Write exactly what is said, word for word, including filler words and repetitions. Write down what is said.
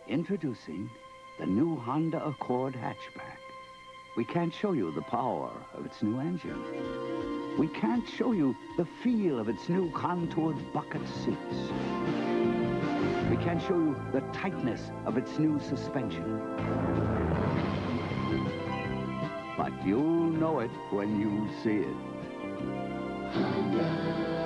Introducing the new Honda Accord hatchback. We can't show you the power of its new engine. We can't show you the feel of its new contoured bucket seats. We can't show you the tightness of its new suspension. But you'll know it when you see it. Honda.